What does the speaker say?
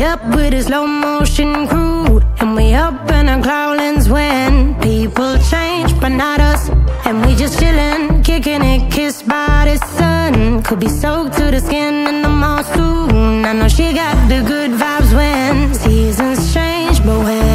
up with a slow motion crew, and we up in our cloudlands when people change, but not us. And we just chillin', kicking it, kissed by the sun. Could be soaked to the skin in the mall soon. I know she got the good vibes when seasons change, but when